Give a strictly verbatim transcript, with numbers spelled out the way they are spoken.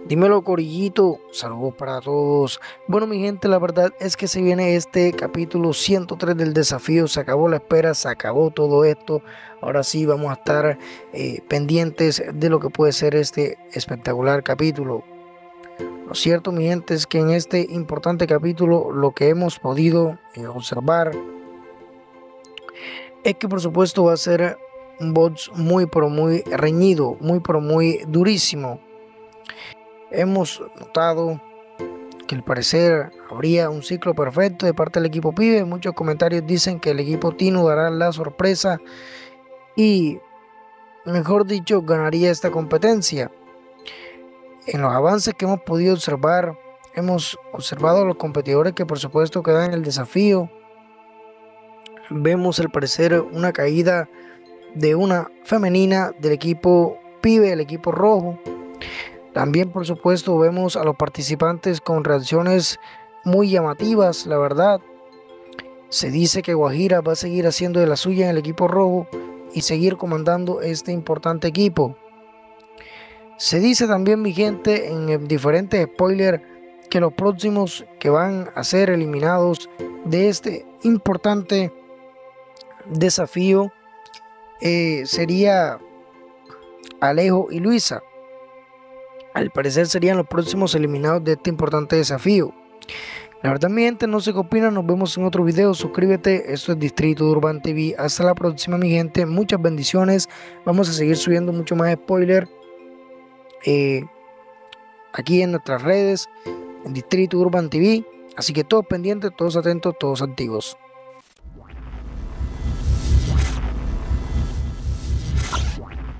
Dímelo, Corillito, saludos para todos. Bueno, mi gente, la verdad es que se viene este capítulo ciento tres del desafío. Se acabó la espera, se acabó todo esto. Ahora sí vamos a estar eh, pendientes de lo que puede ser este espectacular capítulo. Lo cierto, mi gente, es que en este importante capítulo lo que hemos podido eh, observar es que por supuesto va a ser un box muy pero muy reñido, muy pero muy durísimo. Hemos notado que al parecer habría un ciclo perfecto de parte del equipo Pibe. Muchos comentarios dicen que el equipo Tino dará la sorpresa y, mejor dicho, ganaría esta competencia. En los avances que hemos podido observar, hemos observado a los competidores que por supuesto quedan en el desafío. Vemos al parecer una caída de una femenina del equipo Pibe, el equipo rojo. También, por supuesto, vemos a los participantes con reacciones muy llamativas, la verdad. Se dice que Guajira va a seguir haciendo de la suya en el equipo rojo y seguir comandando este importante equipo. Se dice también, mi gente, en diferentes spoilers, que los próximos que van a ser eliminados de este importante desafío eh, sería Alejo y Luisa. Al parecer serían los próximos eliminados de este importante desafío. La verdad, mi gente, no sé qué opinan. Nos vemos en otro video. Suscríbete. Esto es Distrito Urban T V. Hasta la próxima, mi gente. Muchas bendiciones. Vamos a seguir subiendo mucho más spoiler eh, aquí en nuestras redes, en Distrito Urban T V. Así que todos pendientes, todos atentos, todos activos.